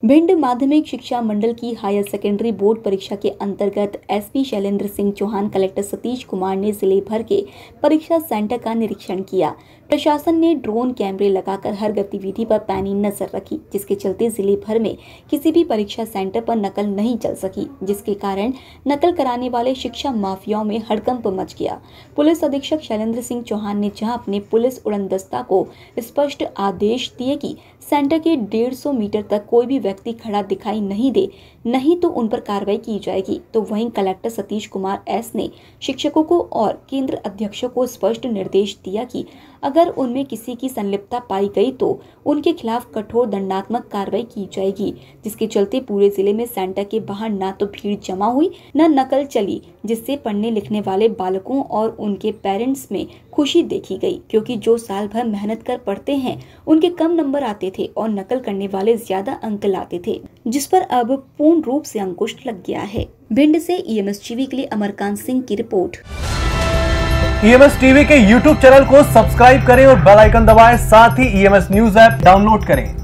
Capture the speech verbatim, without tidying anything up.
भिंड माध्यमिक शिक्षा मंडल की हायर सेकेंडरी बोर्ड परीक्षा के अंतर्गत एसपी शैलेंद्र सिंह चौहान, कलेक्टर सतीश कुमार ने जिले भर के परीक्षा सेंटर का निरीक्षण किया। प्रशासन ने ड्रोन कैमरे लगाकर हर गतिविधि पर पैनी नजर रखी, जिसके चलते जिले भर में किसी भी परीक्षा सेंटर पर नकल नहीं चल सकी, जिसके कारण नकल कराने वाले शिक्षा माफियाओं में हड़कंप मच गया। पुलिस अधीक्षक शैलेंद्र सिंह चौहान ने जहां अपने पुलिस उड़नदस्ता को स्पष्ट आदेश दिए कि सेंटर के डेढ़ सौ मीटर तक कोई भी व्यक्ति खड़ा दिखाई नहीं दे, नहीं तो उन पर कार्रवाई की जाएगी, तो वहीं कलेक्टर सतीश कुमार एस ने शिक्षकों को और केंद्र अध्यक्षों को स्पष्ट निर्देश दिया कि अगर उनमें किसी की संलिप्तता पाई गई तो उनके खिलाफ कठोर दंडात्मक कार्रवाई की जाएगी। जिसके चलते पूरे जिले में सेंटर के बाहर न तो भीड़ जमा हुई न नकल चली, जिससे पढ़ने लिखने वाले बालकों और उनके पेरेंट्स में खुशी देखी गई, क्योंकि जो साल भर मेहनत कर पढ़ते हैं उनके कम नंबर आते थे और नकल करने वाले ज्यादा अंक लाते थे, जिस पर अब पूर्ण रूप से अंकुश लग गया है। भिंड से ईएमएस टीवी के लिए अमरकांत सिंह की रिपोर्ट। ईएमएस टीवी के यूट्यूब चैनल को सब्सक्राइब करें और बेल आइकन दबाएं, साथ ही ईएमएस न्यूज ऐप डाउनलोड करें।